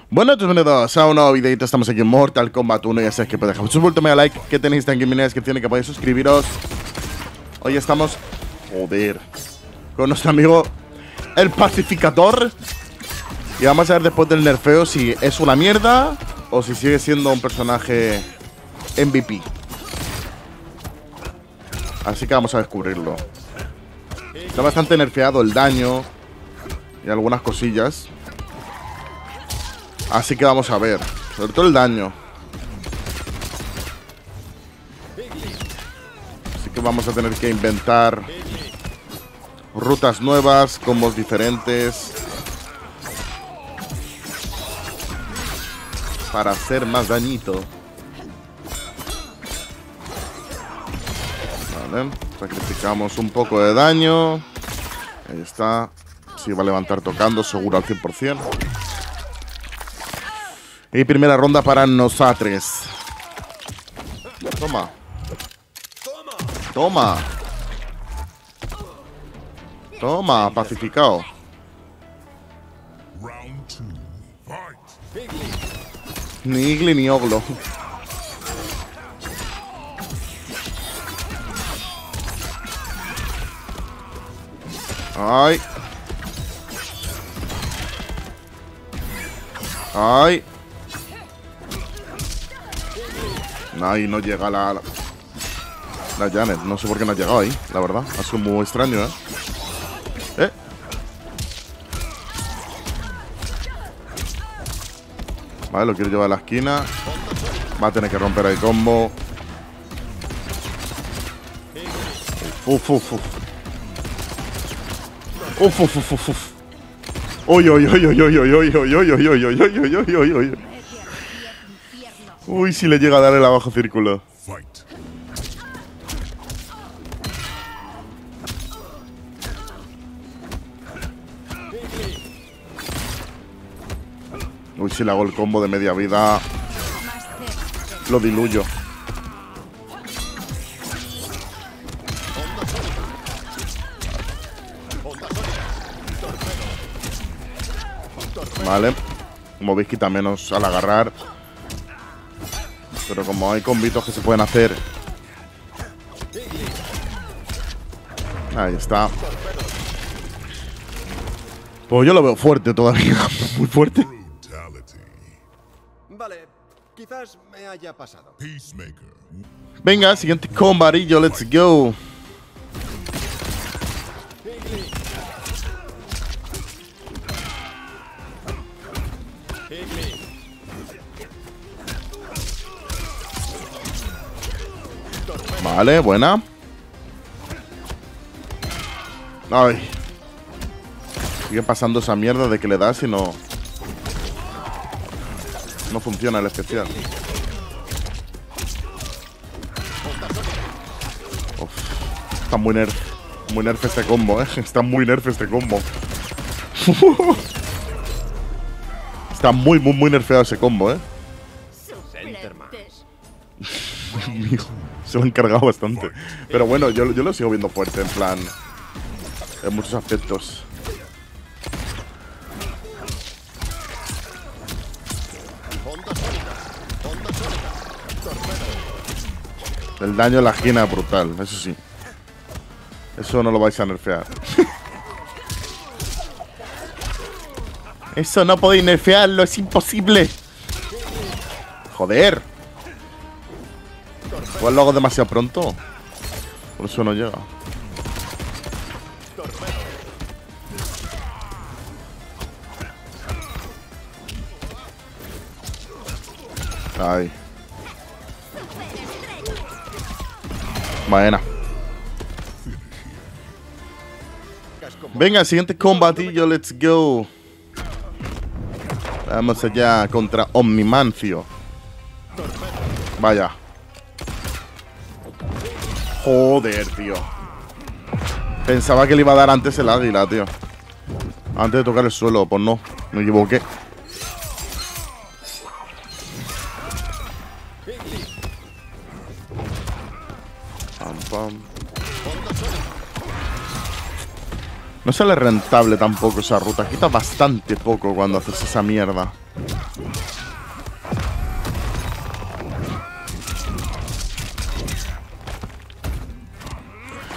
Bueno, bienvenidos a un nuevo videito. Estamos aquí en Mortal Kombat 1. Ya sabéis que podéis dejar un vuelto, media like, que tenéis aquí en la descripción y que podéis suscribiros. Hoy estamos, joder, con nuestro amigo el Pacificador. Y vamos a ver después del nerfeo si es una mierda o si sigue siendo un personaje MVP. Así que vamos a descubrirlo. Está bastante nerfeado el daño y algunas cosillas. Así que vamos a ver, sobre todo el daño. Así que vamos a tener que inventar rutas nuevas, combos diferentes para hacer más dañito. Vale, sacrificamos un poco de daño. Ahí está. Sí, va a levantar tocando, seguro al 100%. Y primera ronda para nosotros. Toma. Toma. Toma, pacificado. Ni Igli ni Oglo. Ay. Ay. Ahí no llega la Janet. No sé por qué no ha llegado ahí, la verdad. Ha sido muy extraño, ¿eh? Vale, lo quiero llevar a la esquina. Va a tener que romper el combo. Uf, uf, uf. Uf, uf, uf, uf, uf. Uy, uy, uy, uy, uy, uy, uy, uy, uy, uy, uy, uy, uy, uy, uy, uy. Uy, si le llega a dar el abajo círculo. Uy, si le hago el combo de media vida, lo diluyo. Vale. Como veis, quita menos al agarrar. Pero como hay combitos que se pueden hacer. Ahí está. Pues yo lo veo fuerte todavía. Muy fuerte. Vale, quizás me haya pasado. Venga, siguiente combatillo, let's go. Vale, buena. Ay. Sigue pasando esa mierda de que le das y no funciona el especial. Uf, está muy nerf este combo, Está muy nerf este combo. Está muy nerfeado ese combo, Se lo han cargado bastante. Pero bueno, yo lo sigo viendo fuerte, en plan, en muchos aspectos. El daño en la esquina es brutal, eso sí. Eso no lo vais a nerfear. Eso no podéis nerfearlo, es imposible. Joder. Pues lo hago demasiado pronto. Por eso no llega. Ay. Buena. Venga, siguiente combatillo, let's go. Vamos allá contra Omnimancio. Vaya. Joder, tío. Pensaba que le iba a dar antes el águila, tío. Antes de tocar el suelo, pues no. Me equivoqué. Pam, pam. No sale rentable tampoco esa ruta. Quita bastante poco cuando haces esa mierda.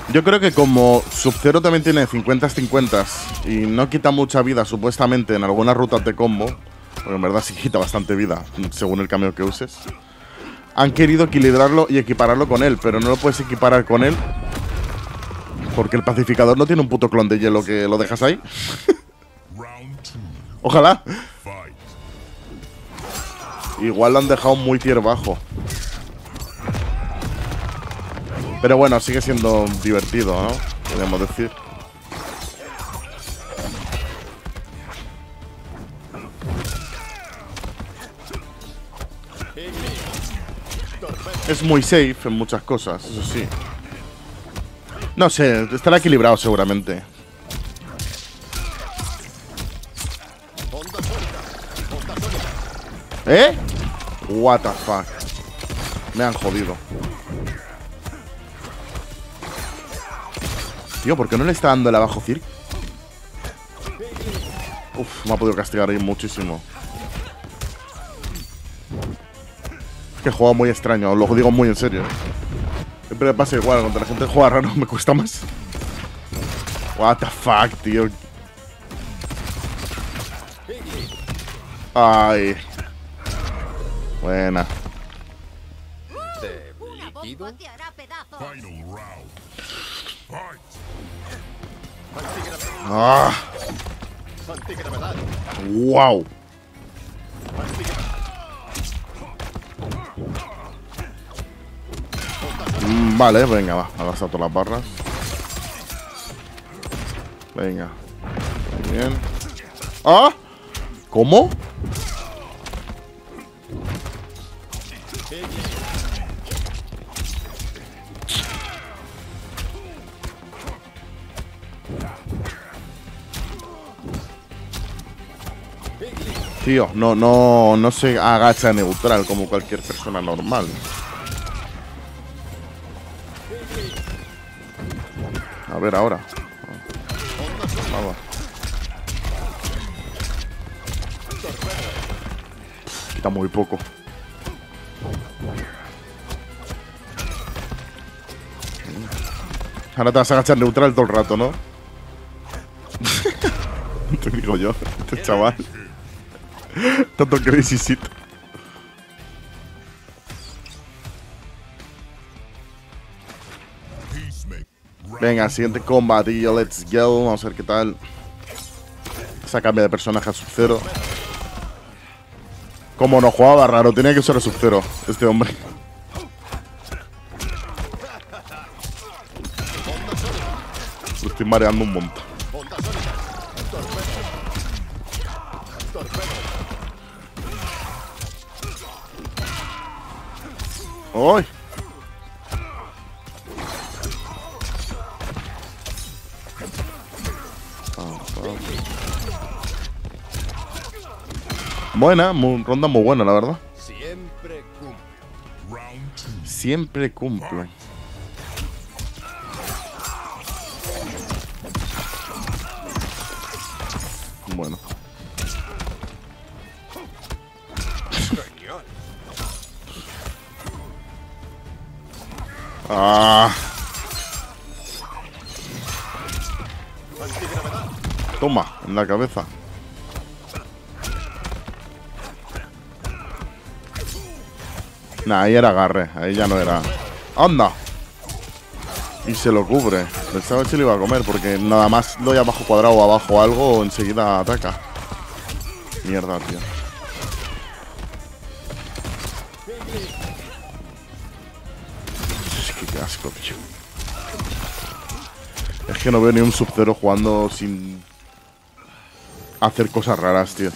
Yo creo que como Sub-Zero también tiene 50-50 y no quita mucha vida supuestamente en algunas rutas de combo, porque en verdad sí quita bastante vida según el cambio que uses, han querido equilibrarlo y equipararlo con él, pero no lo puedes equiparar con él porque el pacificador no tiene un puto clon de hielo que lo dejas ahí. Ojalá. Igual lo han dejado muy tier bajo. Pero bueno, sigue siendo divertido, ¿no? Podríamos decir. Es muy safe en muchas cosas, eso sí. No sé, estará equilibrado seguramente. ¿Eh? What the fuck. Me han jodido. Tío, ¿por qué no le está dando el abajo Cirque? Uf, me ha podido castigar ahí muchísimo. Es que juego muy extraño, os lo digo muy en serio. Siempre me pasa igual, cuando la gente juega raro me cuesta más. What the fuck, tío. Ay. Buena. Ah. Wow. Vale, venga, va. Ha gastado todas las barras. Venga. Muy bien. ¡Ah! ¿Cómo? Tío, no se agacha neutral como cualquier persona normal. A ver ahora. Vamos. Quita muy poco. Ahora te vas a agachar neutral todo el rato, ¿no? Te digo yo, este chaval. Tanto crazy shit. Venga, siguiente combatillo, let's go. Vamos a ver qué tal. Esa cambia de personaje a Sub-Zero. Como no jugaba raro, tenía que usar a Sub-Zero este hombre. Lo estoy mareando un montón. ¡Ay! Buena, ronda muy buena, la verdad. Siempre cumple. Siempre cumple. Bueno. Ah. Toma, en la cabeza. Nah, ahí era agarre, ahí ya no era. ¡Anda! Y se lo cubre. Pensaba que se lo iba a comer porque nada más doy abajo cuadrado o abajo algo, enseguida ataca. Mierda, tío. Es que qué asco, tío. Es que no veo ni un Sub-Zero jugando sin hacer cosas raras, tío.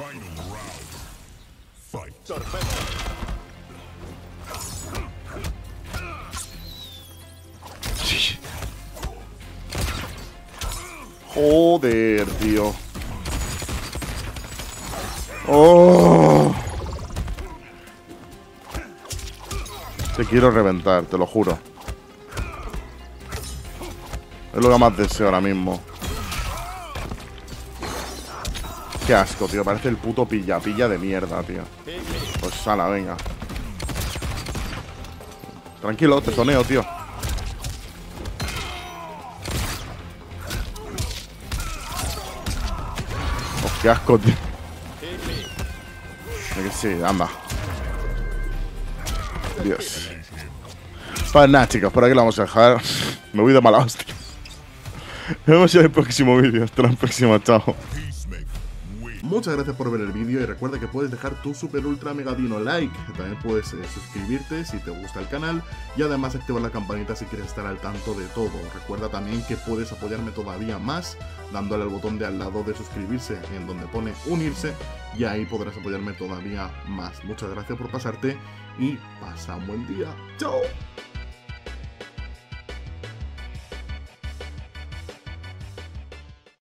Joder, tío. Oh. Te quiero reventar, te lo juro. Es lo que más deseo ahora mismo. Qué asco, tío. Parece el puto pilla de mierda, tío. Pues sala, venga. Tranquilo, te zoneo, tío. Qué asco, tío. Que sí, anda. Dios. Pues nada, chicos, por aquí lo vamos a dejar. Me voy de mala hostia. Nos vemos en el próximo vídeo. Hasta la próxima, chao. Muchas gracias por ver el vídeo y recuerda que puedes dejar tu super ultra mega dino like. También puedes suscribirte si te gusta el canal y además activar la campanita si quieres estar al tanto de todo. Recuerda también que puedes apoyarme todavía más dándole al botón de al lado de suscribirse en donde pone unirse y ahí podrás apoyarme todavía más. Muchas gracias por pasarte y pasa un buen día. ¡Chao!